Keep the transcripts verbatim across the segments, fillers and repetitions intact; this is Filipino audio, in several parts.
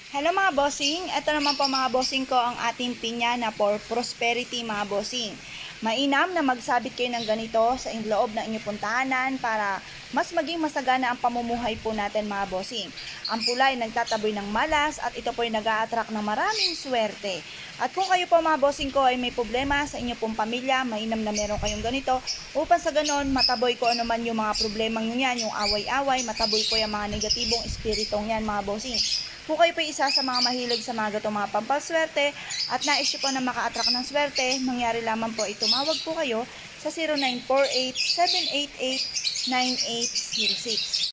Hello mga bossing, ito naman po mga bossing ko ang ating pinya na for prosperity mga bossing. Mainam na magsabit kayo ng ganito sa loob ng inyong puntahanan para mas maging masagana ang pamumuhay po natin mga bossing. Ang pula ay nagtataboy ng malas at ito po ay nag-a-attract ng maraming swerte. At kung kayo po mga bossing ko ay may problema sa inyong pong pamilya, mainam na meron kayong ganito upang sa ganon mataboy ko ano man yung mga problemang nyo yan, yung away-away, mataboy ko yung mga negatibong espiritong yan mga bossing. Kung kayo po isa sa mga mahilig sa mga gatong mga pampaswerte at nais po na maka-attract ng swerte, mangyari lamang po ay tumawag po kayo sa zero nine four eight, seven eight eight, nine eight zero six.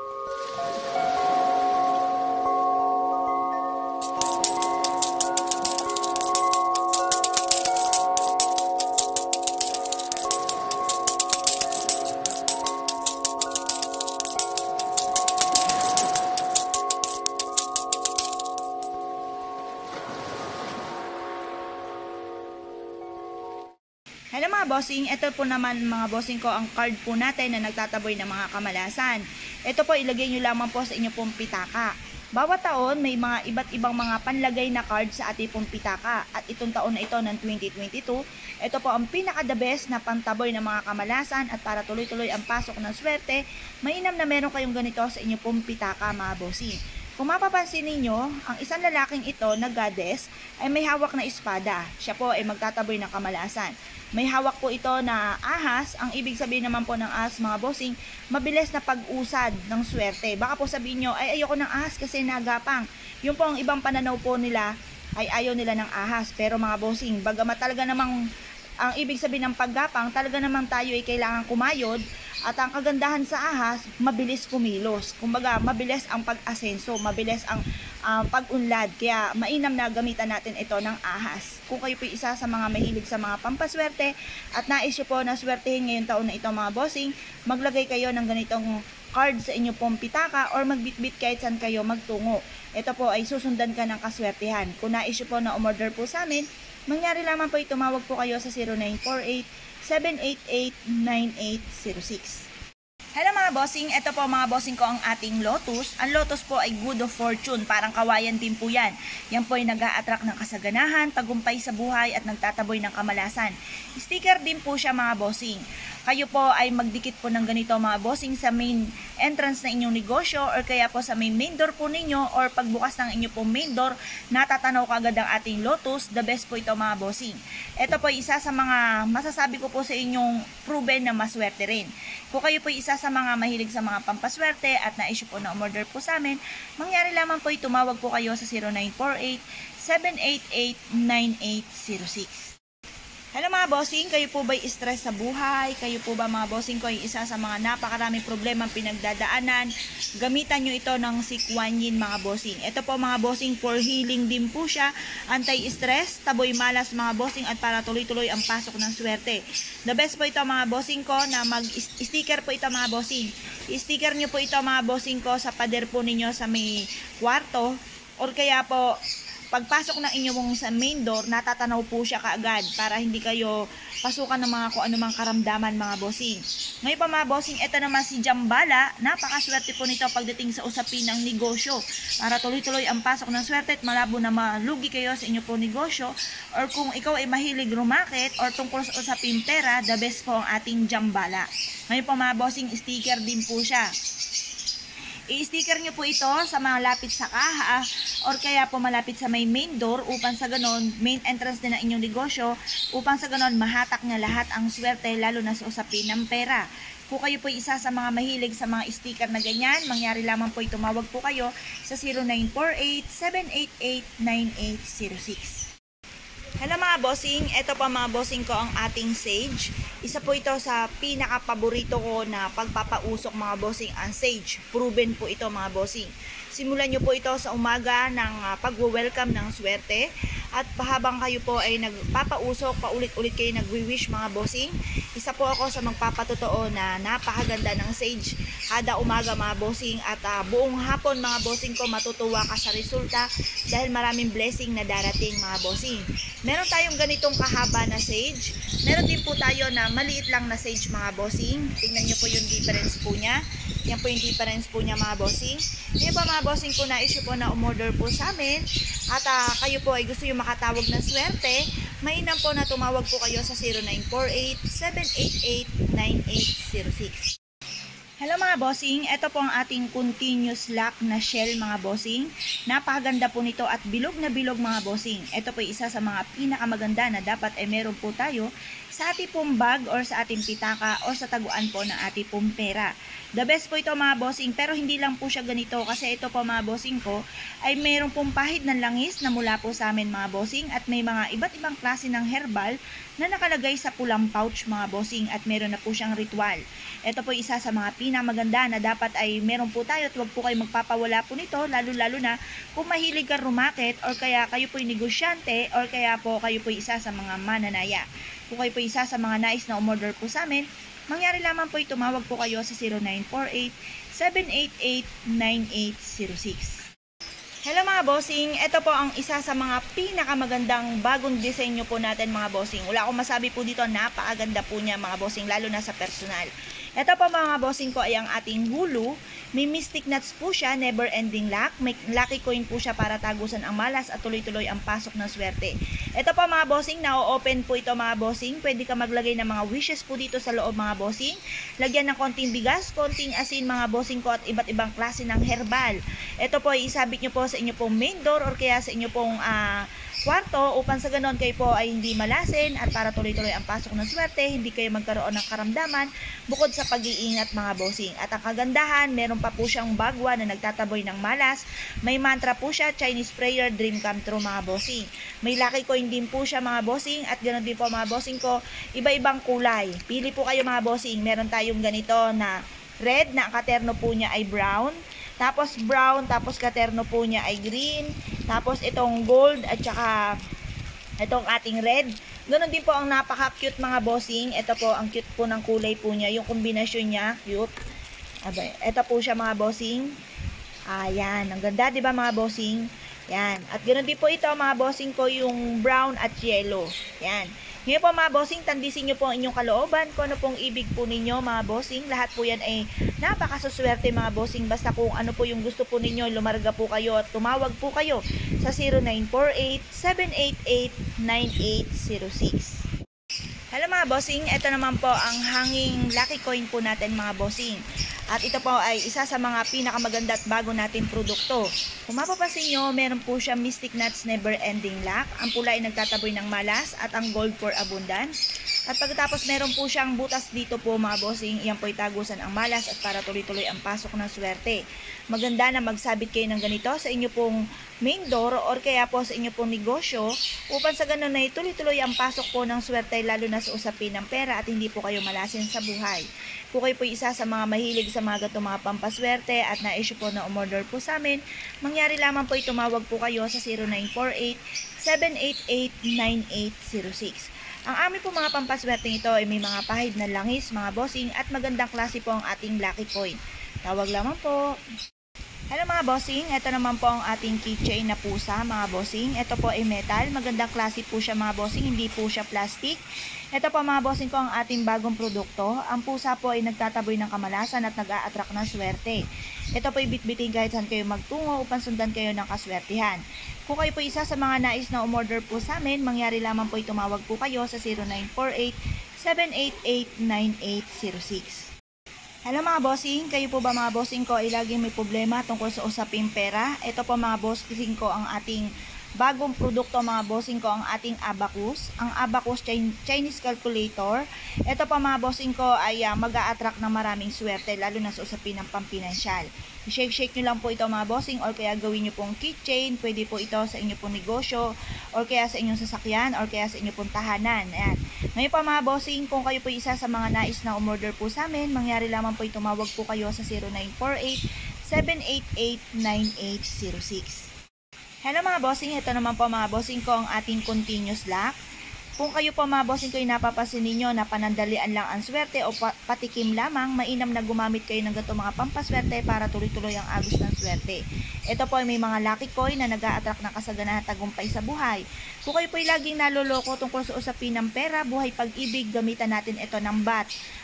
Hello mga bossing, ito po naman mga bossing ko ang card po natin na nagtataboy ng mga kamalasan. Ito po ilagay nyo lamang po sa inyo pong pitaka. Bawat taon may mga iba't ibang mga panlagay na card sa ating pong pitaka. At itong taon na ito ng twenty twenty-two, ito po ang pinaka the best na pantaboy ng mga kamalasan at para tuloy-tuloy ang pasok ng swerte, mainam na meron kayong ganito sa inyo pong pitaka mga bossing. Kung mapapansin ninyo, ang isang lalaking ito na goddess ay may hawak na espada. Siya po ay magtataboy ng kamalasan. May hawak po ito na ahas. Ang ibig sabihin naman po ng ahas mga bossing, mabilis na pag-usad ng swerte. Baka po sabihin nyo, ay ayoko ng ahas kasi nagapang. Yung po ang ibang pananaw po nila ay ayaw nila ng ahas. Pero mga bossing, bagamat talaga namang ang ibig sabihin ng paggapang, talaga namang tayo ay kailangan kumayod. At ang kagandahan sa ahas, mabilis kumilos. Kumbaga, mabilis ang pag-asenso, mabilis ang uh, pag-unlad. Kaya mainam na gamitan natin ito ng ahas. Kung kayo po isa sa mga mahilig sa mga pampaswerte at nais nyo po na swertehin ngayong taon na ito mga bossing, maglagay kayo ng ganitong card sa inyo pong pitaka or magbitbit kahit saan kayo magtungo. Ito po ay susundan ka ng kaswertehan. Kung nais nyo po na umorder po sa amin, mangyari lamang po tumawag po kayo sa zero nine four eight, seven eight eight, nine eight zero six. Hello mga bossing, ito po mga bossing ko ang ating lotus. Ang lotus po ay good of fortune, parang kawayan din po yan. Yan po ay nag-a-attract ng kasaganahan, tagumpay sa buhay at nagtataboy ng kamalasan. Sticker din po siya mga bossing. Kayo po ay magdikit po ng ganito mga bossing sa main entrance na inyong negosyo or kaya po sa main main door po ninyo or pagbukas ng inyo po main door, natatanaw kagad ang ating lotus. The best po ito mga bossing. Ito po isa sa mga masasabi ko po sa inyong proven na maswerte rin. Kung kayo po isa sa mga mahilig sa mga pampaswerte at na-issue po na umorder po sa amin, mangyari lamang po tumawag po kayo sa zero nine four eight, seven eight eight, nine eight zero six. Hello mga bossing, kayo po ba'y stress sa buhay? Kayo po ba mga bossing ko ay isa sa mga napakaraming problema pinagdadaanan? Gamitan nyo ito ng si Kuan Yin mga bossing. Ito po mga bossing for healing din po siya. Anti-stress, taboy malas mga bossing at para tuloy-tuloy ang pasok ng swerte. The best po ito mga bossing ko na mag-sticker po ito mga bossing. I-sticker nyo po ito mga bossing ko sa pader po ninyo sa may kwarto or kaya po pagpasok ng inyong sa main door, natatanaw po siya kaagad para hindi kayo pasukan ng mga kung anumang karamdaman mga bossing. Ngayon pa mga bossing, ito naman si Jambala. Napakaswerte po nito pagdating sa usapin ng negosyo. Para tuloy-tuloy ang pasok ng swerte at malabo na malugi kayo sa inyo po negosyo. Or kung ikaw ay mahilig rumakit or tungkol sa usapin pera, the best po ang ating Jambala. Ngayon pa mga bossing, sticker din po siya. I-sticker nyo po ito sa mga lapit sa kaha or kaya po malapit sa may main door upang sa ganon, main entrance din ng inyong negosyo, upang sa ganon mahatak niya lahat ang swerte lalo na sa usapin ng pera. Kung kayo po isa sa mga mahilig sa mga sticker na ganyan, mangyari lamang po tumawag po kayo sa zero nine four eight, seven eight eight, nine eight zero six. Hello mga bossing, ito pa mga bossing ko ang ating sage. Isa po ito sa pinaka-paborito ko na pagpapausok mga bossing, ang sage. Proven po ito mga bossing. Simulan nyo po ito sa umaga ng uh, pag-welcome ng swerte. At pahabang kayo po ay nagpapausok, paulit-ulit kayo nagwi-wish mga bossing. Isa po ako sa magpapatotoo na napakaganda ng sage. Kada umaga mga bossing at uh, buong hapon mga bossing ko matutuwa ka sa resulta dahil maraming blessing na darating mga bossing. Meron tayong ganitong kahaba na sage. Meron din po tayo na maliit lang na sage mga bossing. Tingnan nyo po yung difference po niya. Yan po yung difference po niya mga bossing. Ngayon po mga bossing po na issue po na umorder po sa amin. At uh, kayo po ay gusto yung makatawag ng swerte. Mainam po na tumawag po kayo sa zero nine four eight, seven eight eight, nine eight zero six. Hello mga bossing, ito po ang ating continuous lock na shell mga bossing. Napakaganda po nito at bilog na bilog mga bossing. Ito po isa sa mga pinakamaganda na dapat ay meron po tayo sa ating pong bag or sa ating pitaka o sa taguan po ng ating pong pera. The best po ito mga bossing, pero hindi lang po siya ganito kasi ito po mga bossing ko ay meron pong pahid ng langis na mula po sa amin mga bossing at may mga iba't ibang klase ng herbal na nakalagay sa pulang pouch mga bossing at meron na po siyang ritual. Ito po isa sa mga pinamaganda na dapat ay meron po tayo at huwag po kayo magpapawala po nito, lalo-lalo na kung mahilig ka rumakit or kaya kayo po negosyante or kaya po kayo po isa sa mga mananaya. Kung kayo po isa sa mga nais na umorder po sa amin, mangyari lamang po tumawag po kayo sa zero nine four eight, seven eight eight, nine eight zero six. Hello mga bossing, ito po ang isa sa mga pinakamagandang bagong disenyo po natin mga bossing. Wala akong masabi po dito, napakaganda po niya mga bossing, lalo na sa personal. Ito po mga bossing ko ay ang ating hulu. May mystic nuts po siya, never ending lock. May lucky coin po siya para tagusan ang malas at tuloy-tuloy ang pasok ng swerte. Ito po mga bossing, na-open po ito mga bossing. Pwede ka maglagay ng mga wishes po dito sa loob mga bossing. Lagyan ng konting bigas, konting asin mga bossing ko at iba't ibang klase ng herbal. Ito po ay isabit nyo po sa inyo pong main door or kaya sa inyo pong uh, kwarto upang sa ganon kayo po ay hindi malasin at para tuloy-tuloy ang pasok ng swerte, hindi kayo magkaroon ng karamdaman bukod sa pag-iingat mga bossing. At ang kagandahan, meron pa po siyang bagwa na nagtataboy ng malas. May mantra po siya, Chinese prayer, dream come true mga bossing. May lucky coin din po siya mga bossing at ganon din po mga bossing ko, iba-ibang kulay. Pili po kayo mga bossing. Meron tayong ganito na red na katerno po niya ay brown. Tapos brown, tapos katerno po niya ay green. Tapos itong gold at saka itong ating red. Ganon din po ang napaka-cute mga bossing. Ito po ang cute po ng kulay po niya. Yung kombinasyon niya, cute. Abay, ito po siya mga bossing. Ayan, ang ganda 'di ba mga bossing? Yan. At ganoon din po ito mga bossing ko yung brown at yellow. Yan. Ngayon po mga bossing, tandisin nyo po ang inyong kalooban kung ano pong ibig po ninyo mga bossing. Lahat po yan ay napakasuswerte mga bossing. Basta kung ano po yung gusto po ninyo, lumarga po kayo at tumawag po kayo sa zero nine four eight, seven eight eight, nine eight zero six. Hello mga bossing, ito naman po ang hanging lucky coin po natin mga bossing. At ito po ay isa sa mga pinakamaganda at bago natin produkto. Kung mapapansin nyo, meron po siya Mystic Nuts Never Ending Lock. Ang pula ay nagtataboy ng malas at ang gold for abundance. At pagkatapos meron po siyang butas dito po mga bossing. Iyan po ay tagusan ang malas at para tuloy-tuloy ang pasok ng swerte. Maganda na magsabit kayo ng ganito sa inyo pong main door or kaya po sa inyo pong negosyo upang sa ganun ay tuloy-tuloy ang pasok po ng swerte lalo na sa usapin ng pera at hindi po kayo malasin sa buhay. Kung kayo po isa sa mga mahilig sa mga gatong mga pampaswerte at na-issue po na umorder po sa amin, mangyari lamang po tumawag po kayo sa zero nine four eight, seven eight eight, nine eight zero six. Ang amin po mga pampaswerte ito ay may mga pahid na langis, mga bossing at magandang klase po ang ating lucky coin. Tawag lamang po. Hello mga bossing, ito naman po ang ating keychain na pusa mga bossing. Ito po ay metal, magandang klase po siya mga bossing, hindi po siya plastic. Ito po mga bossing ko ang ating bagong produkto. Ang pusa po ay nagtataboy ng kamalasan at nag-a-attract ng swerte. Ito po ay bitbitin kahit saan kayo magtungo upang sundan kayo ng kaswertihan. Kung kayo po isa sa mga nais na umorder po sa amin, mangyari lamang po ay tumawag po kayo sa zero nine four eight, seven eight eight, nine eight zero six. Hello mga bossing, kayo po ba mga bossing ko ay laging may problema tungkol sa usaping pera? Ito po mga bossing ko ang ating bagong produkto mga bossing ko, ang ating abacus. Ang abacus Chinese calculator. Ito po mga bossing ko ay uh, mag-a-attract ng maraming swerte lalo na sa usapin ng pampinansyal. I-shake-shake nyo lang po ito mga bossing or kaya gawin nyo pong keychain. Pwede po ito sa inyo pong negosyo or kaya sa inyong sasakyan or kaya sa inyo pong tahanan. Ayan. Ngayon pa mga bossing, kung kayo po isa sa mga nais na umorder po sa amin, mangyari lamang po tumawag po kayo sa zero nine four eight, seven eight eight, nine eight zero six. Hello mga bossing, ito naman po mga bossing ko ang ating continuous lock. Kung kayo po mga bossing ko ay napapansin ninyo na panandalian lang ang swerte o patikim lamang, mainam na gumamit kayo ng gato mga pampaswerte para tuloy-tuloy ang agos ng swerte. Ito po ay may mga lucky coin na nag-a-attract ng kasaganahan at tagumpay sa buhay. Kung kayo po ay laging naloloko tungkol sa usapin ng pera, buhay, pag-ibig, gamitan natin ito ng bat.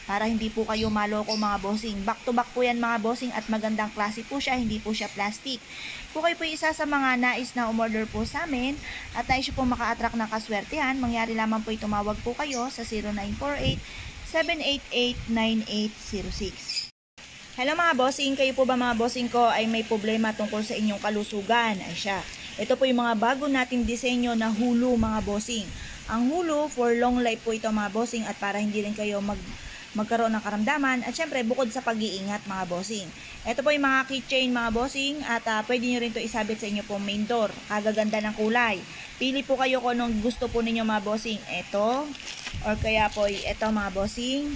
para hindi po kayo maloko mga bossing. Back to back po yan mga bossing at magandang klase po siya, hindi po siya plastic. Kung kayo po isa sa mga nais na umorder po sa amin at nais po maka-attract ng kaswertehan, mangyari lamang po tumawag po kayo sa zero nine four eight, seven eight eight, nine eight zero six. Hello mga bossing, kayo po ba mga bossing ko ay may problema tungkol sa inyong kalusugan? Ay siya. Ito po yung mga bago nating disenyo na Hulu mga bossing. Ang Hulu for long life po ito mga bossing at para hindi rin kayo mag magkaroon ng karamdaman at syempre bukod sa pag-iingat mga bossing. Ito po yung mga keychain mga bossing at uh, pwede nyo rin to isabit sa inyo pong main door. Kagaganda ng kulay. Pili po kayo kung anong gusto po ninyo mga bossing. Ito or kaya po ito mga bossing.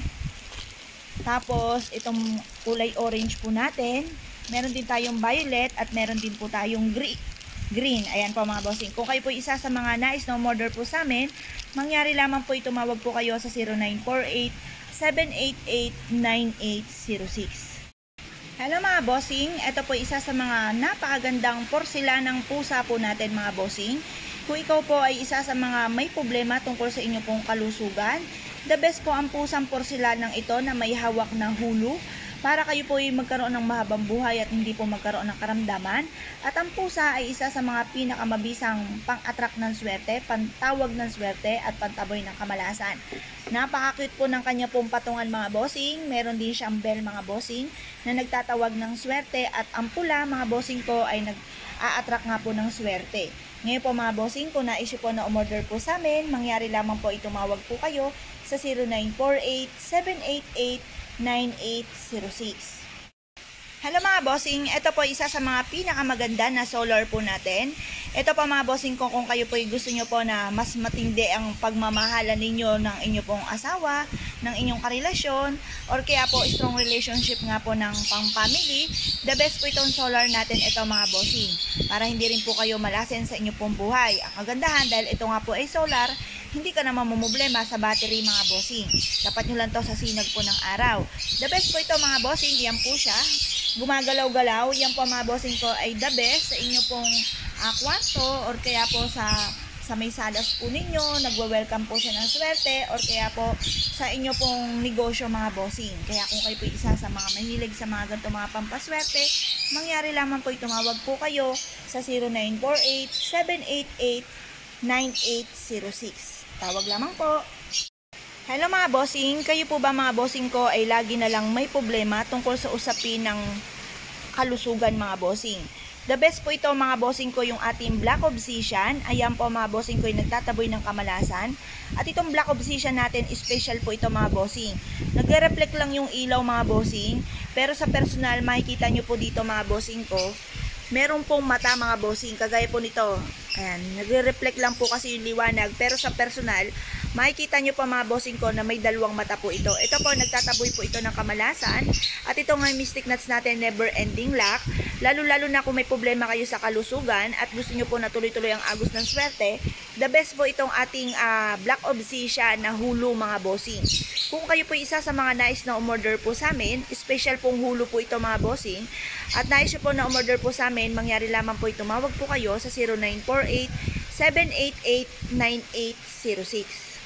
Tapos itong kulay orange po natin. Meron din tayong violet at meron din po tayong green. Green. Ayan po mga bossing. Kung kayo po isa sa mga nais na umorder po sa amin, mangyari lamang po tumawag po kayo sa zero nine four eight, seven eight eight, nine eight zero six. Hello mga bossing. Ito po isa sa mga napakagandang porselanang pusa po natin mga bossing. Kung ikaw po ay isa sa mga may problema tungkol sa inyo pong kalusugan, the best po ang pusang porselanang ito na may hawak na hulu para kayo po ay magkaroon ng mahabang buhay at hindi po magkaroon ng karamdaman. At ang pusa ay isa sa mga pinakamabisang pang-attract ng swerte, pantawag ng swerte at pantaboy ng kamalasan. Napaka-cute po ng kanya pong patungan mga bossing. Meron din siyang bell mga bossing na nagtatawag ng swerte at ang pula mga bossing ko ay nag-a-attract nga po ng swerte. Ngayon po mga bossing, kung nais po na umorder po sa amin, mangyari lamang po itumawag po kayo sa zero nine four eight, seven eight eight, nine eight zero six. Hello mga bossing, ito po isa sa mga pinakamaganda na solar po natin. Ito po mga bossing ko, kung kayo po gusto nyo po na mas matindi ang pagmamahalan ninyo ng inyo pong asawa, ng inyong karelasyon, or kaya po strong relationship nga po ng pang-family, the best po itong solar natin ito mga bossing. Para hindi rin po kayo malasen sa inyo pong buhay. Ang kagandahan dahil ito nga po ay solar, hindi ka naman mamumblema sa battery mga bossing. Dapat nyo lang to sa sinag po ng araw. The best po ito mga bossing, yan po siya. Gumagalaw-galaw, yan po mga bossing ko ay the best sa inyo pong uh, kwarto or kaya po sa sa may salas po ninyo, nagwe-welcome po siya ng swerte or kaya po sa inyo pong negosyo mga bossing. Kaya kung kayo po isa sa mga mahilig sa mga ganito mga pampaswerte, mangyari lamang po tumawag po kayo sa zero nine four eight, seven eight eight, nine eight zero six. Tawag lamang po. Hello mga bossing, kayo po ba mga bossing ko ay lagi na lang may problema tungkol sa usapin ng kalusugan mga bossing? The best po ito mga bossing ko yung ating Black Obsidian. Ayan po mga bossing ko yung nagtataboy ng kamalasan. At itong Black Obsidian natin, special po ito mga bossing. Nagre-reflect lang yung ilaw mga bossing, pero sa personal makikita nyo po dito mga bossing ko, meron pong mata mga bossing, kagaya po nito. Ayan, nagre-reflect lang po kasi yung liwanag, pero sa personal, makikita nyo pa mga bossing ko na may dalawang mata po ito. Ito po, nagtataboy po ito ng kamalasan. At ito nga mystic nuts natin, never ending luck. Lalo-lalo na kung may problema kayo sa kalusugan at gusto nyo po na tuloy-tuloy ang agos ng swerte, the best po itong ating uh, Black Obsidian na Hulu mga bossing. Kung kayo po isa sa mga nais na umorder po sa amin, special pong Hulu po ito mga bossing, at nais po na umorder po sa amin, mangyari lamang po tumawag po kayo sa zero nine four eight, seven eight eight, nine eight zero six.